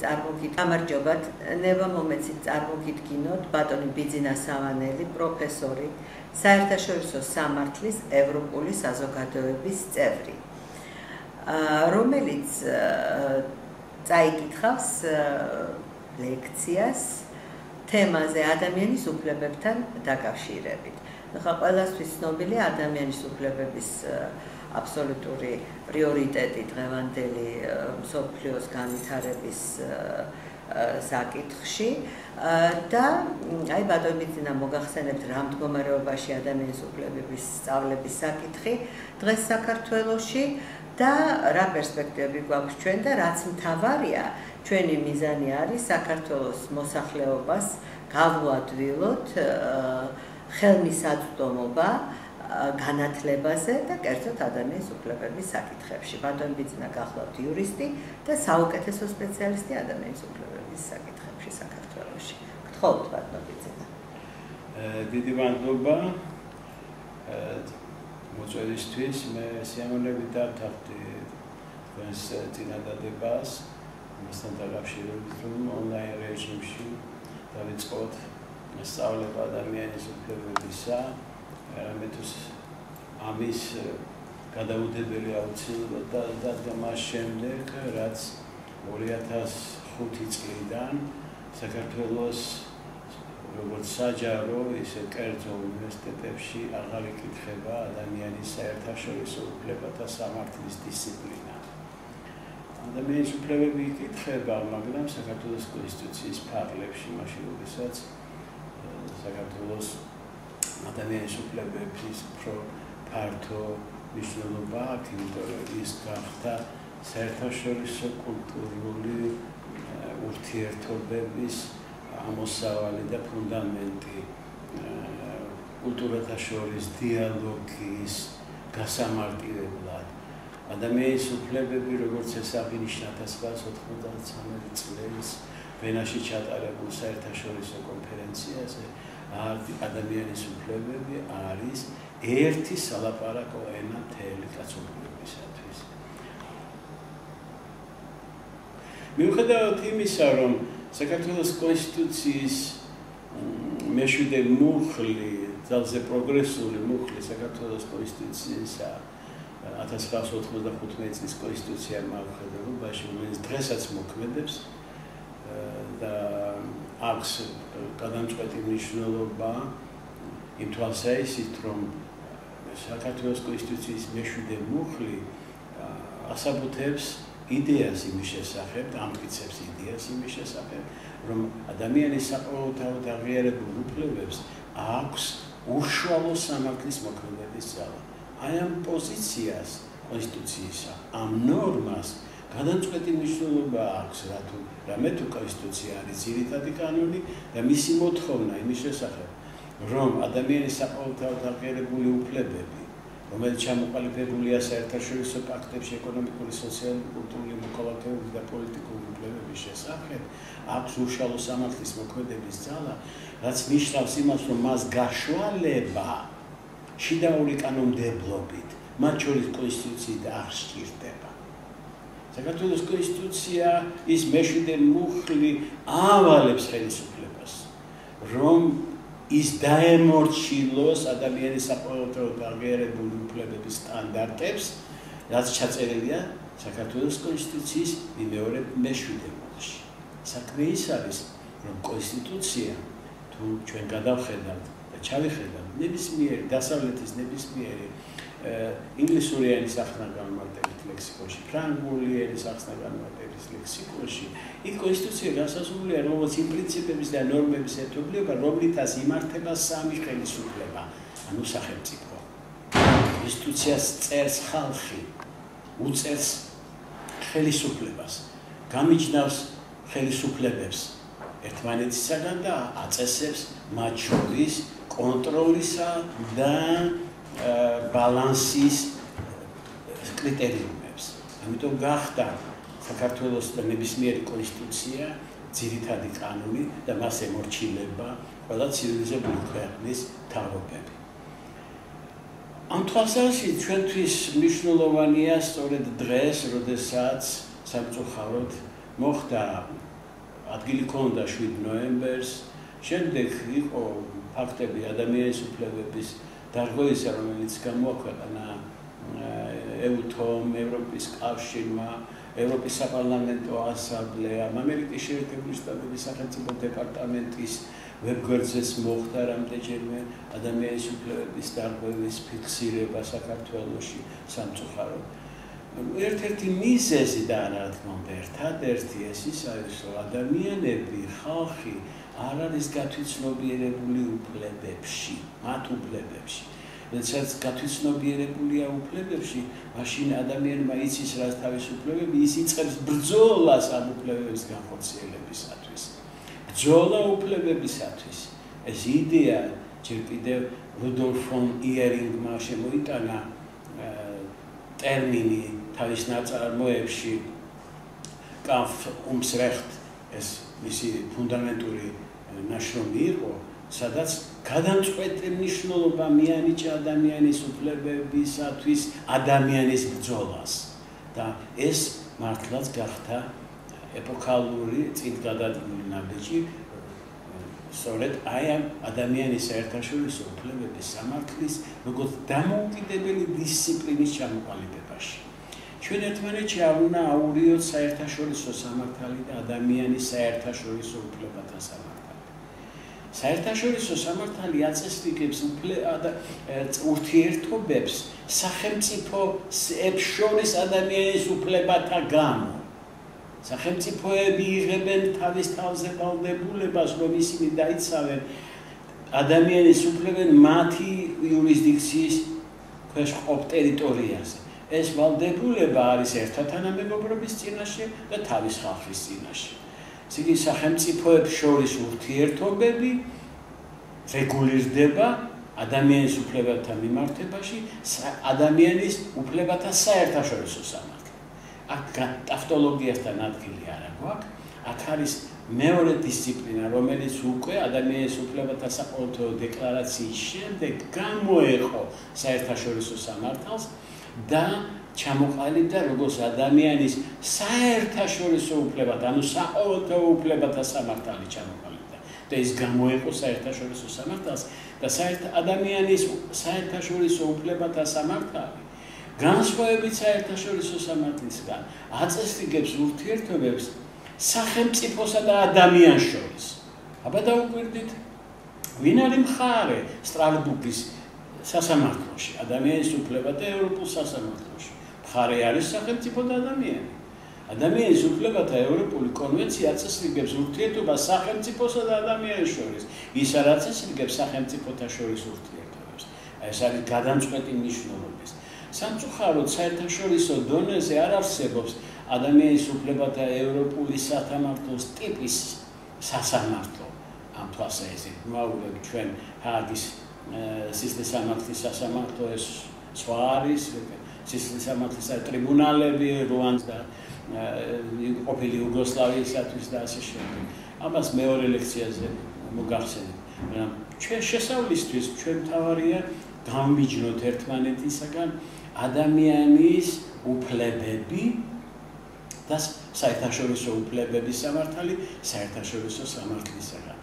წარმოგიდგინოთ. გამარჯობათ, ნება მომეცით წარმოგიდგინოთ ბატონი ბიძინა სავანელი, პროფესორი, საერთაშორისო სამართლის ევროპული საზოგადოების წევრი, რომელიც წაიკითხავს ლექციას თემაზე ადამიანის უფლებებთან დაკავშირებით. ხა ყველასთვის ცნობილი ადამიანის უფლებების აბსოლუტური პრიორიტეტი დღევანდელი მსოფლიოს განვითარების საკითხში და აი ბატონი ბიძინა მოგახსენებთ რა მდგომარეობაში ადამიანის უფლებების სწავლების საკითხი დღეს საქართველოში და რა პერსპექტივები გვაქვს ჩვენ და რაც მთავარია ჩვენი მიზანი არის საქართველოს მოსახლეობას გავუადვილოთ ხელმისაწვდომობა განათლებაზე და კერძოდ ადამიანის უფლებების საკითხებში. ბატონი ბიძინა გახლავთ იურისტი და საუკეთესო სპეციალისტი ადამიანის უფლებების საკითხებში საქართველოში. გთხოვთ ბატონი ბიძინა. დიდი მადლობა მოწვევისთვის. მე სიამოვნებით დავთანხმდი თქვენს წინადადებას მასთან დაკავშირებით, რომ ონლაინ რეჟიმში დავიწყოთ სწავლება ადამიანის უფლებებისა. ამიტომ ამის გადაუდებელი აუცილებლად და მას შემდეგ, რაც 2005 წლიდან საქართველოს როგორც საჯარო, ისე კერძო უნივერსიტეტებში აღარ იკითხება ადამიანის საერთაშორისო უფლებათა სამართლის დისციპლინა. ადამიანის უფლებები იკითხება, მაგრამ საქართველოს კონსტიტუციის ფარგლებში, მაშინ როდესაც საქართველოს ადამიანის უფლებების ფართო მნიშვნელობა აქვს, იმიტომ რომ ის გახდა საერთაშორისო კულტურული ურთიერთობების ამოსავალი და ფუნდამენტი, კულტურათა შორის დიალოგის გასამარტივებლად. ადამიანის უფლებები, როგორც ეს აღინიშნა 1993 წლის ვენაში ჩატარებულ საერთაშორისო კონფერენციაზე, ადამიანის უფლებები არის ერთი სალაპარაკო ენა მთელი კაცობრიობისათვის. მიუხედავად იმისა, რომ საქართველოს კონსტიტუციის მეშვიდე მუხლი, ძალზე პროგრესული მუხლი საქართველოს კონსტიტუციისა 1995 წლის კონსტიტუცია მართლობაში, რომელიც დღესაც მოქმედებს და აქვს გადამწყვეტი მნიშვნელობა იმ თვალსაზრისით, რომ საქართველოს კონსტიტუციის მეშვიდე მუხლი ასაბუთებს იდეას იმის შესახებ, ამტკიცებს იდეას იმის შესახებ, რომ ადამიანის საყოველთაოდ აღიარებულ უფლებებს აქვს უშუალო სამართლის მოქმედების ძალა. აი ამ პოზიციას კონსტიტუციისა, ამ ნორმას გადამწყვეტი მნიშვნელობა აქვს, რამე თუ კონსტიტუცია არის ძირითადი კანონი და მისი მოთხოვნა იმის შესახებ, რომ ადამიანის საყოველთაოდ აღიარებული უფლებები, რომელიც ჩამოყალიბებულია საერთაშორისო პაქტებში ეკონომიკური, სოციალური, კულტურული, მოქალაქეობის და პოლიტიკური უფლებების შესახებ, აქვს უშუალო სამართლის მოქმედების ძალა, რაც ნიშნავს იმას, რომ მას გაშვალება შიდაური კანონმდებლობით, მათ შორის კონსტიტუციით არ სჭირდება. საქართველოს კონსტიტუცია ის მეშვიდე მუხლი ავალებს ხელისუფლებას, რომ ის დაემორჩილოს ადამიანის საყოველთაოდ აღიარებული უფლებების სტანდარტებს, რაც ჩაწერილია საქართველოს კონსტიტუციის მეორე მეშვიდე მუხლში. საქმე ის არის, რომ კონსტიტუცია თუ ჩვენ გადავხედავთ და ჩავიხედავთ ნებისმიერი დასავლეთის ნებისმიერი ინგლისური ენის ახსნა-განმარტებით ლექსიკონში, ფრანგული ენის ახსნა-განმარტების ლექსიკონში, იქ კონსტიტუცია განსაზღვრულია, როგორც იმ პრინციპების და ნორმების ერთობლიობა, რომლითაც იმართება სამი ხელისუფლება, ანუ სახელმწიფო. კონსტიტუციას წერს ხალხი, უწერს ხელისუფლებას, გამიჯნავს ხელისუფლებებს ერთმანეთისაგან და აწესებს მათ შორის კონტროლისა და ბალანსის კრიტერიუმებს. ამიტომ გახდა საქართველოს ნებისმიერი კონსტიტუცია ძირითადი კანონი და მას ემორჩილება ყველა ცივილიზებული ქვეყნის მთავრობები. ამ თვალსაზრისით ჩვენთვის მნიშვნელოვანია სწორედ დღეს, როდესაც სამწუხაროდ მოხდა ადგილი ქონდა 7 ნოემბერს, შემდეგ იყო ფაქტები ადამიანის უფლებების დარღვევისა, რომელიც გამოაქვეყნა EUTOM, ევროპის კავშირმა, ევროპის საპარლამენტო ასამბლეამ, ამერიკის შეერთებული შტატების სახელმწიფო დეპარტამენტის ვებგვერდზეც მოხდა რამდენჯერმე ადამიანის უფლებების დარღვევის ფიქსირება საქართველოში სამწუხაროდ. ერთ-ერთი მიზეზი და რა თქმა უნდა ერთადერთი ეს ის არის, რომ ადამიანები, ხალხი არ არის გათვითცნობიერებული უფლებებში, მათ უფლებებში. როდესაც გათვითცნობიერებულია უფლებებში, მაშინ ადამიანმა იცის რა თავის უფლებები, ის იწყებს ბრძოლას ამ უფლებების განხორციელებისათვის. ბრძოლა უფლებებისათვის. ეს იდეა ჯერ კიდევ რუდოლფ ფონ იერინგმა შემოიტანა ტერმინი თავის ნაწარმოებში Kampf ums Recht, ეს მისი ფუნდამენტური ნაშრომი იყო, სადაც გადამწყვეტი მნიშვნელობა მიანიჭა ადამიანის უფლებებისათვის ადამიანის ბრძოლას და ეს მართლაც გახდა ეპოქალური წინგადადგმული ნაბიჯი სწორედ აი ამ ადამიანის საერთაშორისო უფლებების სამართლის როგორც დამოუკიდებელი დისციპლინის ჩამოყალიბებაში. ჩვენ ერთმანეთში არ უნდა აურიოთ საერთაშორისო სამართალი და ადამიანის საერთაშორისო უფლებათა სამართალი. საერთაშორისო სამართალი აწესრიგებს ურთიერთობებს სახელმწიფოებს შორის ადამიანის უფლებათა გამო. სახელმწიფოები იღებენ თავის თავზე ვალდებულებას, რომ ისინი დაიცავენ ადამიანის უფლებებს მათი იურისდიქციის ქვეშ მყოფ ტერიტორიაზე. ეს ვალდებულება არის ერთად თანამეგობრობის წინაშე და თავის ხალხის წინაშე. ისინი სახელმწიფოებს შორის ურთიერთობები რეგულირდება ადამიანის უფლებათა მიმართებაში, ადამიანის უფლებათა საერთაშორისო სამართლით. აქ ტავტოლოგიასთან ადგილი არ აქვს, აქ არის მეორე დისციპლინა, რომელიც უკვე ადამიანის უფლებათა საყოველთაო დეკლარაციის შემდეგ გამოეყო საერთაშორისო სამართალს და ჩამოყალიბდა როგორც ადამიანის საერთაშორისო უფლებათა, ანუ საყოველთაო უფლებათა სამართალი ჩამოყალიბდა და ის გამოეყო საერთაშორისო სამართალს და ადამიანის საერთაშორისო უფლებათა სამართალი განსხვავებით საერთაშორისო სამართლისგან აწესრიგებს ურთიერთობებს სახელმწიფოსა და ადამიანს შორის. აბა დაუკვირდით, ვინ არის მხარე სტრასბურგის სასამართლოში, ადამიანის უფლებათა ევროპულ სასამართლოში. მხარე არის სახელმწიფო და ადამიანი. ადამიანის უფლებათა ევროპული კონვენცია აწესრიგებს ურთიერთობას სახელმწიფოსა და ადამიანის შორის. ის არ აწესრიგებს სახელმწიფოთა შორის ურთიერთობებს. ეს არის გადამწყვეტი მნიშვნელობის. სამწუხაროდ საერთაშორისო დონეზე არ არსებობს ადამიანის უფლებათა ევროპული სასამართლოს ტიპის სასამართლო. ამ თვალსაზრისით მოვაუბრებ ჩვენ ჰააგის სისხლის სამართლის სასამართლო, ეს სხვა არის სისხლის სამართლის ტრიბუნალები რუანდა ყოფილი იუგოსლავიისათვის და ასე შემდეგ. ამას მეორე ლექციაზე მოგახსენებ. მაგრამ ჩვენ შესავლისთვის ჩვენ თავარია გამიჯნოთ ერთმანეთისაგან ადამიანის უფლებები და საერთაშორისო უფლებების სამართალი საერთაშორისო სამართლისაგან.